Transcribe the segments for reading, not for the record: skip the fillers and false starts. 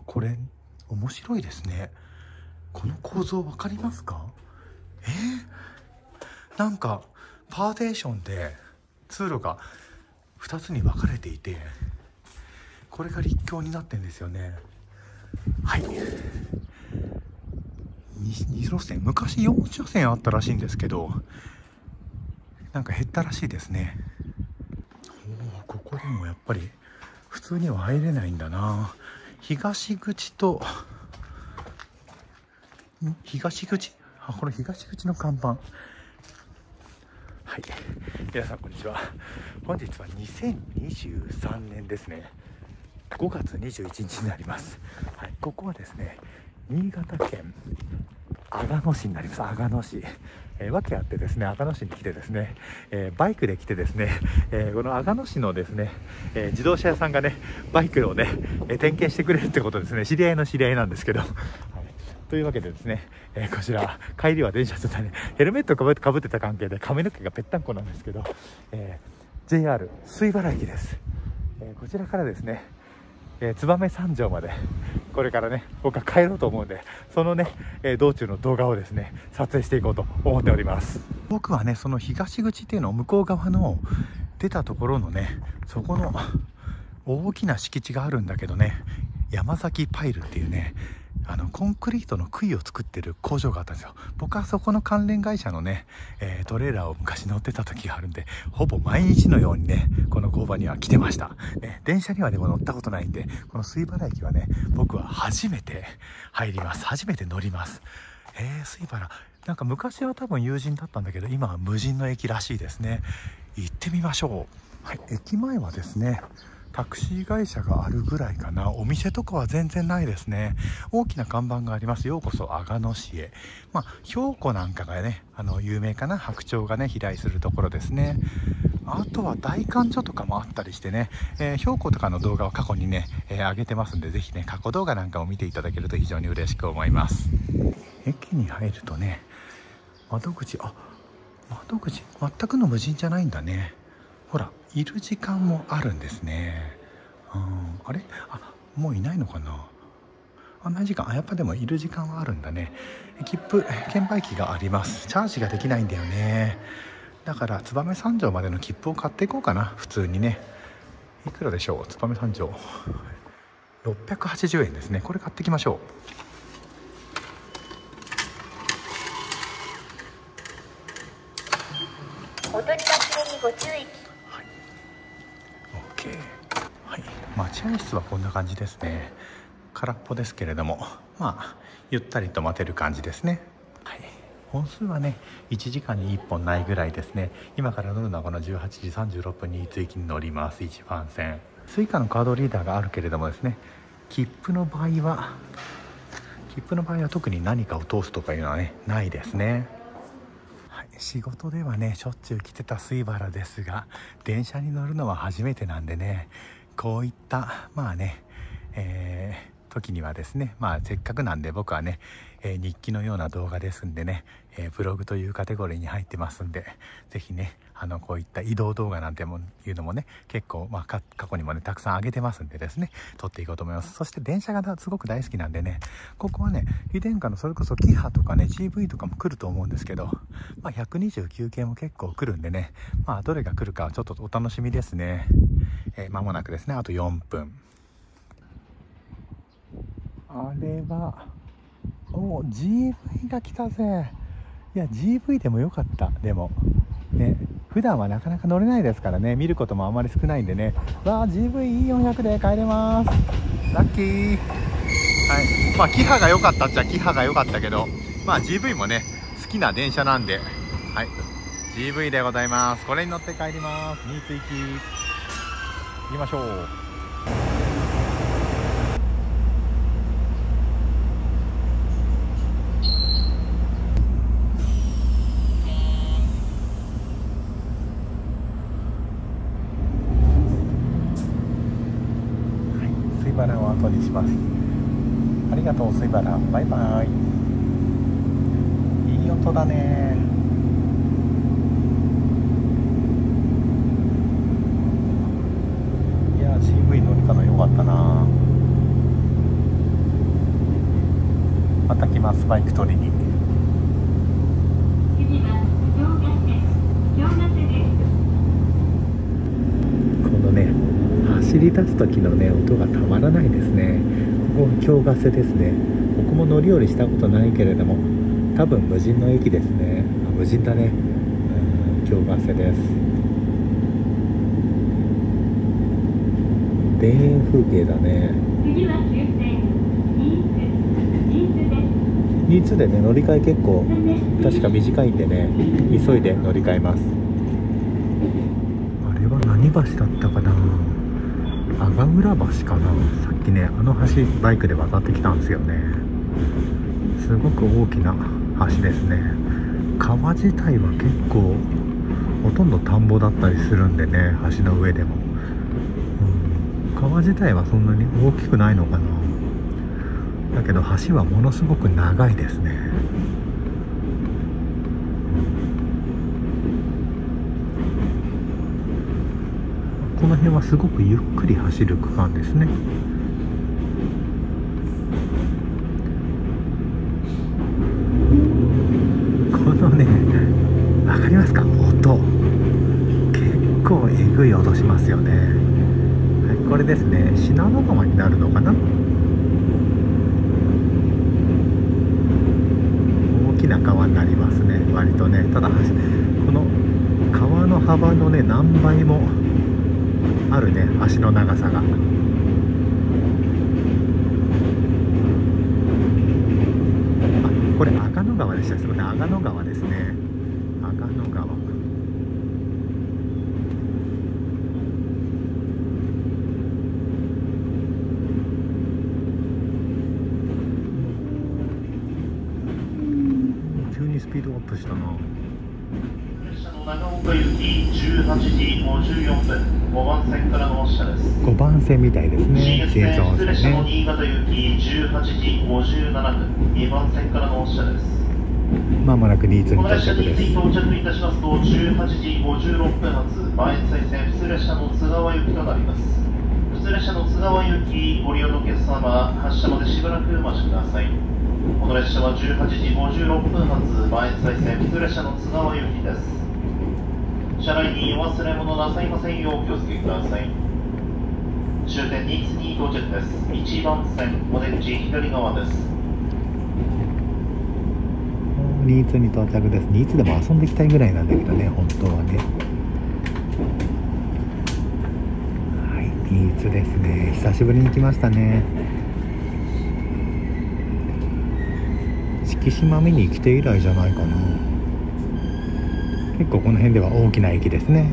これ面白いですね。この構造分かりますか？なんかパーテーションで通路が2つに分かれていて、これが陸橋になってんですよね。はい、2路線、昔4車線あったらしいんですけど、なんか減ったらしいですね。ここでもやっぱり普通には入れないんだな。東口と東口、これ東口の看板。はい、皆さんこんにちは。本日は2023年ですね、5月21日になります。はい、ここはですね、新潟県阿賀野市になります。阿賀野市、訳あってですね、阿賀野市に来てですね、バイクで来てですね、この阿賀野市のですね、自動車屋さんがね、バイクをね、点検してくれるってことですね。知り合いの知り合いなんですけど、はい、というわけでですね、こちら帰りは電車ちょっとね、ヘルメットをかぶってた関係で髪の毛がぺったんこなんですけど、JR 水原駅です。こちらからですね、燕三条までこれからね、僕は帰ろうと思うんで、そのね、道中の動画をですね、撮影していこうと思っております。僕はね、その東口っていうのを向こう側の出たところのね、そこの大きな敷地があるんだけどね、山崎パイルっていうね、コンクリートの杭を作ってる工場があったんですよ。僕はそこの関連会社のね、トレーラーを昔乗ってた時があるんで、ほぼ毎日のようにね、この工場には来てました、ね。電車にはでも乗ったことないんで、この水原駅はね、僕は初めて入ります。初めて乗ります。水原、なんか昔は多分友人だったんだけど、今は無人の駅らしいですね。行ってみましょう。はい、駅前はですね、タクシー会社があるぐらいかな。お店とかは全然ないですね。大きな看板があります。ようこそ阿賀野市へ。兵庫なんかがね、有名かな。白鳥がね、飛来するところですね。あとは大観所とかもあったりしてね、兵庫とかの動画を過去にね、上げてますんで、ぜひね、過去動画なんかを見ていただけると非常に嬉しく思います。駅に入るとね、窓口全くの無人じゃないんだね。ほら、いる時間もあるんですね。あれ、もういないのかな。何時間、やっぱでもいる時間はあるんだね。券売機があります。チャージができないんだよね。だから燕三条までの切符を買っていこうかな。普通にね。いくらでしょう。燕三条680円ですね。これ買ってきましょお取り忘れにご注意。 はい、OK。はい、待合室はこんな感じですね。空っぽですけれども、ゆったりと待てる感じですね。はい、本数はね、1時間に1本ないぐらいですね。今から乗るのはこの18時36分に新津駅に乗ります。1番線。スイカのカードリーダーがあるけれどもですね、切符の場合は特に何かを通すとかいうのはね、ないですね。はい、仕事ではね、しょっちゅう来てた水原ですが、電車に乗るのは初めてなんでね、こういった時にはですね、せっかくなんで僕はね、日記のような動画ですんでね、ブログというカテゴリーに入ってますんで、ぜひね、こういった移動動画なんていうのもね、結構、過去にもね、たくさん上げてますんでですね、撮っていこうと思います。そして電車がすごく大好きなんでね、ここはね、非電化のそれこそキハとかね、GV とかも来ると思うんですけど、129系も結構来るんでね、どれが来るかちょっとお楽しみですね。間もなくですね、あと4分。あれはGV が来たぜ。いや GV でもよかった。でもね、普段はなかなか乗れないですからね、見ることもあまり少ないんでね。GV400 で帰れます。ラッキー。はい、キハが良かったっちゃキハが良かったけど、GV もね好きな電車なんで、はい、GV でございます。これに乗って帰ります。新津行きましょう。水原を後にします。ありがとう水原、バイバイ。いい音だね。いや CV 乗れたのよかったな。 た来ます、バイク取りに。このね走り出す時のね音がたまらないですね。ここは京ヶ瀬ですね。僕も乗り降りしたことないけれども多分無人の駅ですね。無人だね。京ヶ瀬です。田園風景だね。新津でね乗り換え結構確か短いんでね急いで乗り換えます。あれは何橋だったかな。阿賀浦橋かな。さっきねあの橋バイクで渡ってきたんですよね。すごく大きな橋ですね。川自体は結構ほとんど田んぼだったりするんでね、橋の上でも、川自体はそんなに大きくないのかな。だけど橋はものすごく長いですね。この辺はすごくゆっくり走る区間ですね。このね、わかりますか？音結構えぐい音しますよね。はい、これですね、信濃川になるのかな。大きな川になりますね、割とね。ただこの川の幅のね何倍もあるね、橋の長さが。これ阿賀野川でした。すみません、阿賀野川ですね。阿賀野川。急にスピードアップしたな。 長岡行き18時54分、5番線からの発車です。 5番線みたいですね。 新越普通列車の新潟行き18時57分、2番線からの発車です。 まもなく新津にこの列車に到着です。 到着いたしますと、18時56分発、磐越西線普通列車の津川行きとなります。普通列車の津川行き、ご利用のお客様、発車までしばらくお待ちください。この列車は18時56分発、磐越西線普通列車の津川行きです。車内にお忘れ物なさいませんようお気をつけください。終点新津に到着です。1番線お出口左側です。 新津に到着です。新津でも遊んでいきたいぐらいなんだけどね、本当はね。はい、新津ですね。久しぶりに来ましたね。敷島見に来て以来じゃないかな。結構この辺では大きな駅ですね。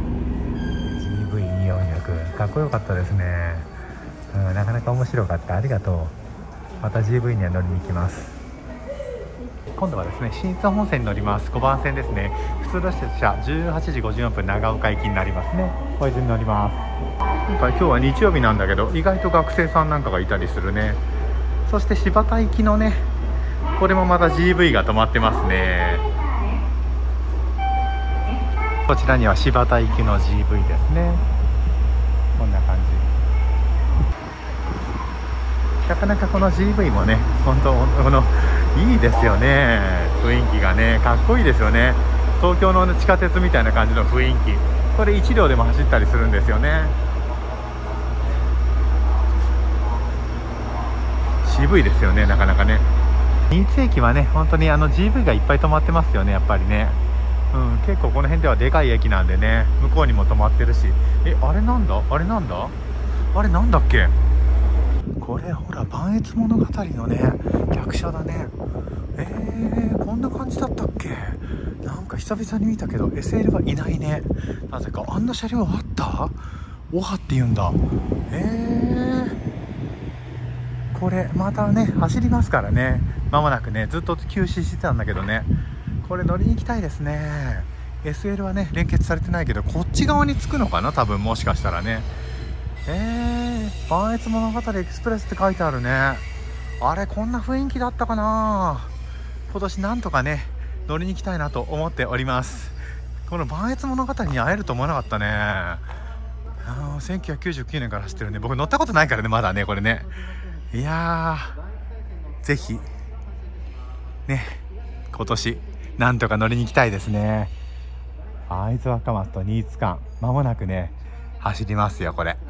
GV400 かっこよかったですね。なかなか面白かった。ありがとう。また GV には乗りに行きます。今度はですね、新津本線に乗ります。5番線ですね。普通列車18時54分長岡行きになりますね。これに乗ります。今日は日曜日なんだけど意外と学生さんなんかがいたりするね。そして新発田行きのね、これもまた GV が止まってますね。こちらには新発田行きの GV ですね。こんな感じ。なかなかこの GV もね、本当いいですよね。雰囲気がね、かっこいいですよね。東京の地下鉄みたいな感じの雰囲気。これ1両でも走ったりするんですよね。渋いですよね、なかなかね。新津駅はね、本当にGV がいっぱい止まってますよね、やっぱりね。結構この辺ではでかい駅なんでね、向こうにも止まってるし。あれなんだ、あれなんだ、あれなんだっけ。これほら磐越物語のね客車だね。こんな感じだったっけ。なんか久々に見たけど SL はいないね。なぜかあんな車両あった。オハって言うんだ。これまたね走りますからね。間もなくね、ずっと休止してたんだけどね、これ乗りに行きたいですね。 SL はね連結されてないけどこっち側に着くのかな、多分。もしかしたらね。磐越物語エクスプレスって書いてあるね。あれこんな雰囲気だったかな。今年なんとかね乗りに行きたいなと思っております。この磐越物語に会えると思わなかったね。1999年から走ってるね。僕乗ったことないからね、まだねこれね。いやーぜひね、今年なんとか乗りに行きたいですね。会津若松と新津間、まもなくね走りますよこれ。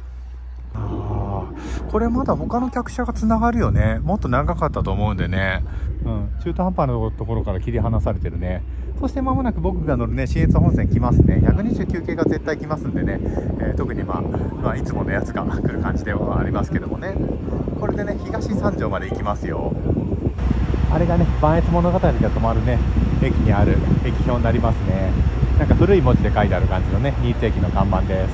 これまだ他の客車がつながるよね。もっと長かったと思うんでね、中途半端なところから切り離されてるね。そしてまもなく僕が乗るね信越本線来ますね。129系が絶対来ますんでね、特にいつものやつが来る感じではありますけどもね。これでね東三条まで行きますよ。あれがね磐越物語が止まるね駅にある駅表になりますね。なんか古い文字で書いてある感じのね新津駅の看板です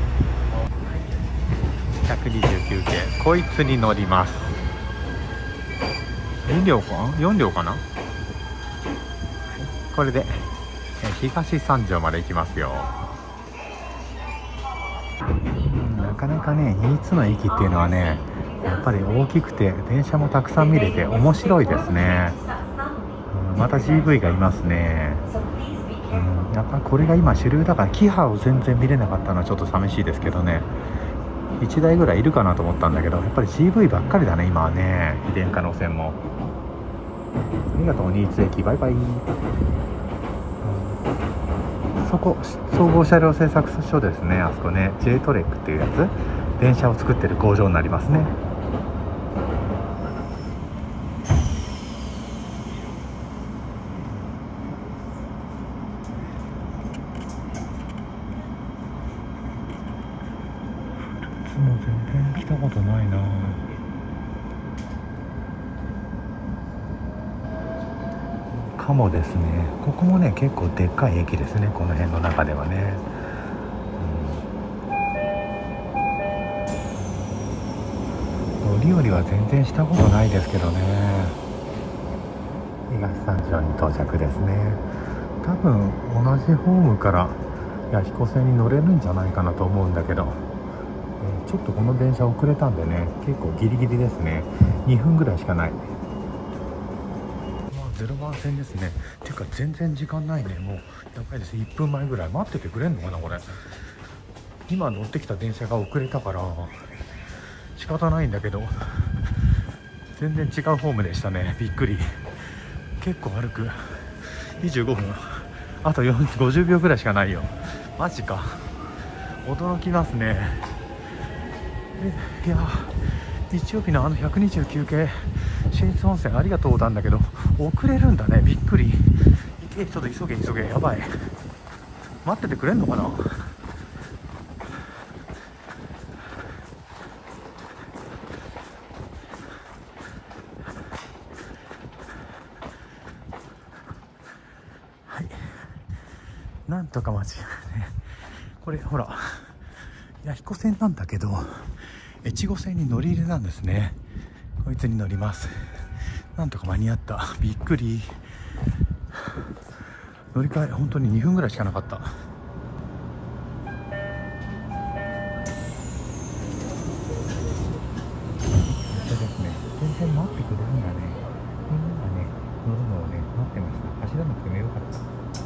。129系こいつに乗ります。2両か4両かな。これで東三条まで行きますよ。なかなかね新津の駅っていうのはねやっぱり大きくて電車もたくさん見れて面白いですね。また GV がいますね。やっぱこれが今主流だからキハを全然見れなかったのはちょっと寂しいですけどね。1台ぐらいいるかなと思ったんだけどやっぱり GV ばっかりだね今はね。非電化路線も。ありがとう新津駅バイバイ。そこ総合車両製作所ですね。あそこね J トレックっていうやつ電車を作ってる工場になりますね。もう全然来たことないな。かもですね。ここもね結構でっかい駅ですねこの辺の中ではね。乗り降りは全然したことないですけどね。東三条に到着ですね。多分同じホームから弥彦線に乗れるんじゃないかなと思うんだけど、ちょっとこの電車遅れたんでね結構ギリギリですね。2分ぐらいしかない。0番線ですね。ていうか全然時間ないね。もうやばいです。1分前ぐらい待っててくれんのかなこれ。今乗ってきた電車が遅れたから仕方ないんだけど全然違うホームでしたね。びっくり。結構歩く。25分あと50秒ぐらいしかないよ。マジか。驚きますね。いや日曜日の129系新津温泉ありがとうなんだけど遅れるんだね。びっくり。ちょっと急げやばい。待っててくれんのかな。はい、なんとか待ちね。これほら弥彦線なんだけど越後線に乗り入れなんですね。こいつに乗ります。なんとか間に合った。びっくり。乗り換え本当に2分ぐらいしかなかった。ですね、全然待ってくれるんだね。みんながね乗るのをね待ってました。走らなくてもよかった。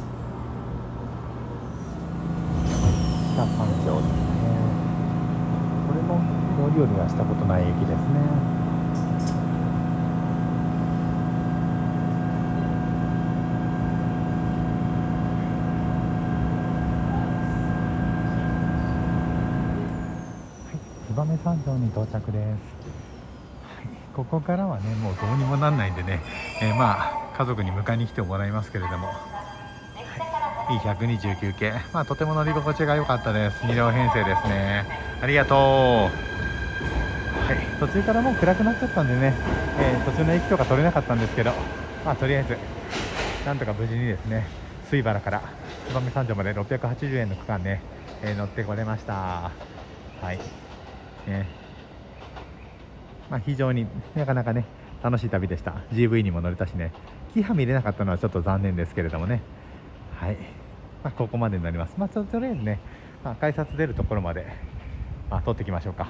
北三条ですね。これも乗り降りはしたことない駅ですね。燕三条に到着です。ここからはねもうどうにもなんないんでね、家族に迎えに来てもらいますけれども、E129 系、とても乗り心地が良かったです。2両編成ですね。ありがとう。途中からもう暗くなっちゃったんでね、途中の駅とか取れなかったんですけど、とりあえずなんとか無事にですね水原から燕三条まで680円の区間ね、乗ってこれました。非常になかなかね楽しい旅でした。 GV にも乗れたしね。キハ見れなかったのはちょっと残念ですけれどもね。ここまでになります。とりあえずね、改札出るところまで、通ってきましょうか。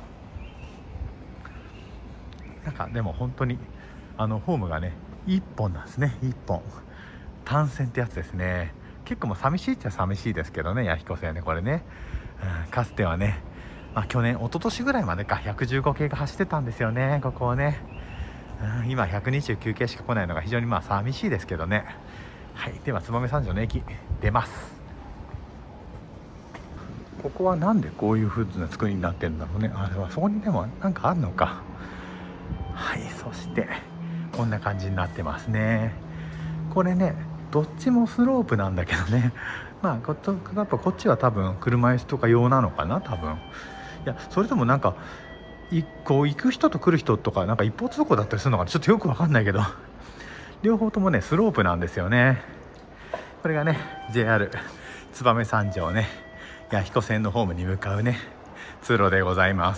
でも本当にホームがね1本なんですね。1本単線ってやつですね。結構もう寂しいっちゃ寂しいですけどね弥彦線ねこれね、かつてはね去年一昨年ぐらいまでか115系が走ってたんですよねここをね。 今129系しか来ないのが非常に寂しいですけどね。はい、では燕三条の駅出ます。ここはなんでこういう風な作りになってるんだろうね。そこにでもなんかあるのか。はい、そしてこんな感じになってますね。これね、どっちもスロープなんだけどね。やっぱこっちは多分車椅子とか用なのかな、多分。いや、それともなんかこう行く人と来る人とかなんか一方通行だったりするのかな、ちょっとよくわかんないけど、両方ともねスロープなんですよね。これがね JR 燕三条ね弥彦線のホームに向かうね通路でございます。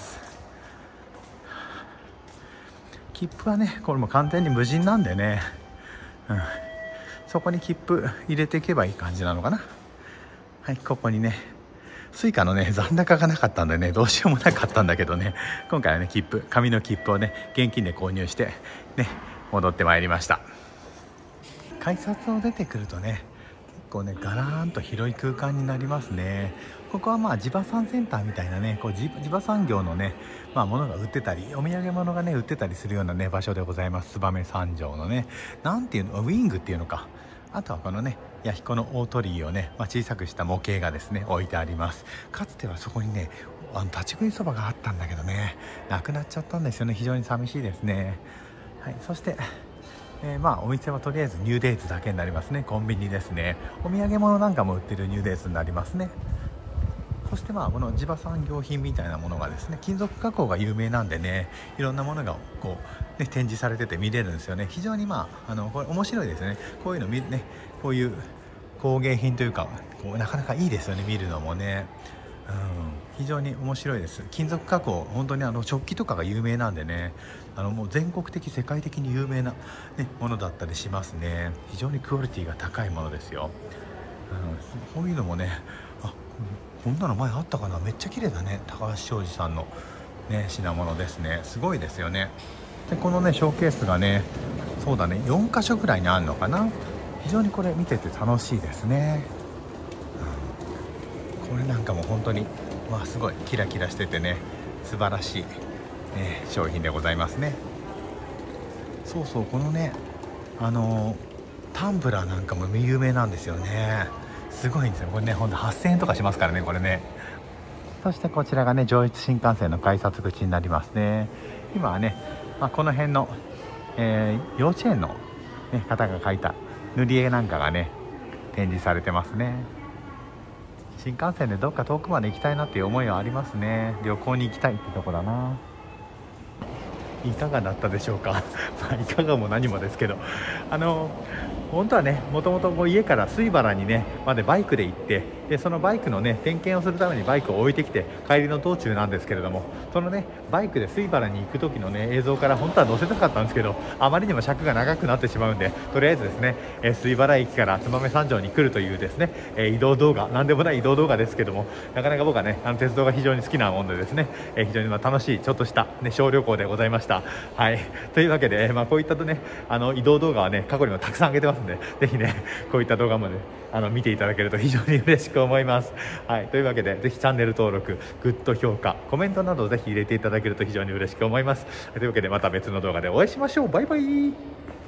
切符はねこれも完全に無人なんでね、そこに切符入れていけばいい感じなのかな。はい、ここにねスイカのね残高がなかったんでねどうしようもなかったんだけどね、今回はね紙の切符をね現金で購入してね戻ってまいりました。改札を出てくるとね結構ねガラーンと広い空間になりますね。ここは地場産センターみたいなね地場産業のね物が売ってたりお土産物がね売ってたりするようなね場所でございます。燕三条のねなんていうのウィングっていうのか、あとはこのね弥彦の大鳥居をね、小さくした模型がですね置いてあります。かつてはそこにね立ち食いそばがあったんだけどねなくなっちゃったんですよね。非常に寂しいですね。はい、そしてお店はとりあえずニューデイズだけになりますね。コンビニですね。お土産物なんかも売ってるニューデイズになりますね。そしてこの地場産業品みたいなものがですね金属加工が有名なんでねいろんなものがこう、展示されてて見れるんですよね。非常にこれ面白いですね。こういうのねこういう工芸品というかなかなかいいですよね見るのもね。非常に面白いです。金属加工本当に食器とかが有名なんでねもう全国的世界的に有名な、ものだったりしますね。非常にクオリティが高いものですよ。こういうのもねこんなの前あったかな。めっちゃ綺麗だね。高橋商事さんの、品物ですね。すごいですよね。でこのねショーケースがねそうだね4箇所ぐらいにあるのかな。非常にこれ見てて楽しいですね。これなんかも本当にすごいキラキラしててね素晴らしい、商品でございますね。そうそう、このねタンブラーなんかも有名なんですよね。すごいんですよこれね。ほんと8000円とかしますからねこれね。そしてこちらがね上越新幹線の改札口になりますね。今はね、この辺の、幼稚園の、方が描いた塗り絵なんかがね展示されてますね。新幹線でどっか遠くまで行きたいなっていう思いはありますね。旅行に行きたいってとこだな。いかがだったでしょうかいかがも何もですけど本当はねもともと家から水原にねまでバイクで行って、でそのバイクのね点検をするためにバイクを置いてきて帰りの道中なんですけれども、そのねバイクで水原に行く時のね映像から本当は載せたかったんですけどあまりにも尺が長くなってしまうんで、とりあえずですね水原駅から燕三条に来るというですね移動動画、なんでもない移動動画ですけども、なかなか僕はね鉄道が非常に好きなもんでですね非常に楽しいちょっとした、小旅行でございました。はい、というわけで、こういったとね移動動画はね過去にもたくさん上げてますんで、ぜひねこういった動画もね見ていただけると非常に嬉しく思います。はい、というわけでぜひチャンネル登録、グッド評価、コメントなどをぜひ入れていただけると非常に嬉しく思います。というわけでまた別の動画でお会いしましょう。バイバイ。